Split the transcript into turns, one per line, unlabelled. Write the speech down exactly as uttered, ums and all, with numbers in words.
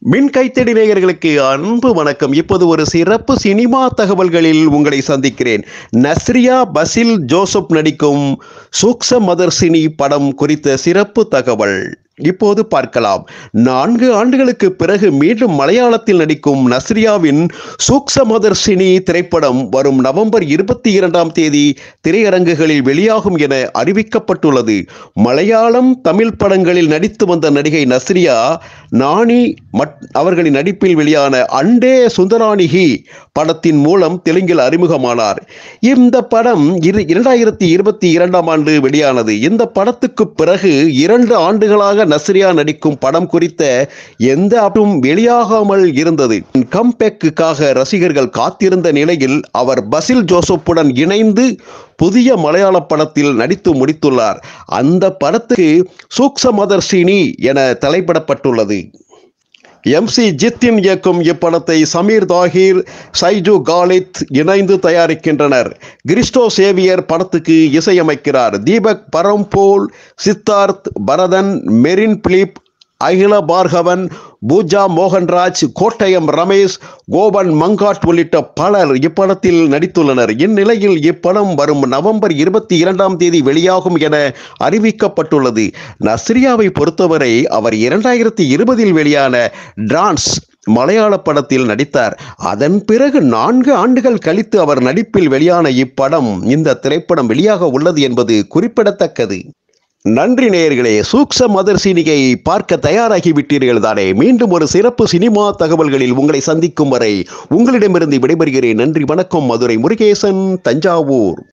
மின் கைத்தடி நேயர்களுக்கு அன்பு வணக்கம். இப்போது ஒரு சிறப்பு சினிமா தகவல்களில் உங்களை சந்திக்கிறேன். நஸ்ரியா பசில் ஜோசப் நடிக்கும் ஷமதர படம் குறித்த சிறப்பு தகவல் இப்போது பார்க்கலாம். நான்கு ஆண்டுகளுக்கு பிறகு மீண்டும் மலையாளத்தில் நடிக்கும் நஸ்ரியாவின் ஷமதர திரைப்படம் வரும் நவம்பர் இருபத்தி இரண்டாம் தேதி திரையரங்குகளில் வெளியாகும் என அறிவிக்கப்பட்டுள்ளது. மலையாளம், தமிழ் படங்களில் நடித்து வந்த நடிகை நஸ்ரியா நானி அவர்களின் நடிப்பில் வெளியான அண்டே சுந்தராணிகி படத்தின் மூலம் தெலுங்கில் அறிமுகமானார். இந்த படம் இரண்டாயிரத்தி இருபத்தி இரண்டாம் ஆண்டு வெளியானது. இந்த படத்துக்கு பிறகு இரண்டு ஆண்டுகளாக நஸ்ரியா நடிக்கும் படம் குறித்த எந்த அப்டும் வெளியாகாமல் இருந்தது. கம்பேக்குக்காக ரசிகர்கள் காத்திருந்த நிலையில் அவர் பசில் ஜோசப்புடன் இணைந்து புதிய மலையாள படத்தில் நடித்து முடித்துள்ளார். அந்த படத்துக்கு ஷமதர என தலைப்பிடப்பட்டுள்ளது. எம் சி ஜித்தின் இயக்கும் இப்படத்தை சமீர் தாஹிர், சைஜு காலித் இணைந்து தயாரிக்கின்றனர். கிறிஸ்டோ சேவியர் படத்துக்கு இசையமைக்கிறார். தீபக் பரம்போல், சித்தார்த் பரதன், மெரின் பிலிப், அகில பார்கவன், பூஜா மோகன்ராஜ், கோட்டயம் ரமேஷ், கோபன் மங்காட் உள்ளிட்ட பலர் இப்படத்தில் நடித்துள்ளனர். இந்நிலையில் இப்படம் வரும் நவம்பர் இருபத்தி இரண்டாம் தேதி வெளியாகும் என அறிவிக்கப்பட்டுள்ளது. நஸ்ரியாவை பொறுத்தவரை அவர் இரண்டாயிரத்தி இருபதில் வெளியான டான்ஸ் மலையாள படத்தில் நடித்தார். அதன் பிறகு நான்கு ஆண்டுகள் கழித்து அவர் நடிப்பில் வெளியான இப்படம் இந்த திரைப்படம் வெளியாக உள்ளது என்பது குறிப்பிடத்தக்கது. நன்றி நேயர்களே. ஷமதர பார்க்க தயாராகிவிட்டீர்கள் தானே? மீண்டும் ஒரு சிறப்பு சினிமா தகவல்களில் உங்களை சந்திக்கும் வரை உங்களிடமிருந்து விடைபெறுகிறேன். நன்றி, வணக்கம். மதுரை முருகேசன், தஞ்சாவூர்.